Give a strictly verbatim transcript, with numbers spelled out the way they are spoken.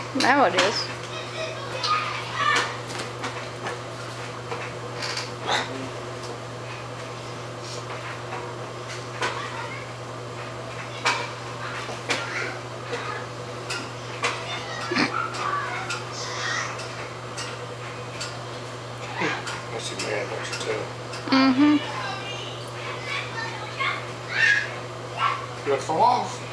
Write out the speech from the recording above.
Now it is. Makes you mad, don't you tell? Mm-hmm. You gonna fall off?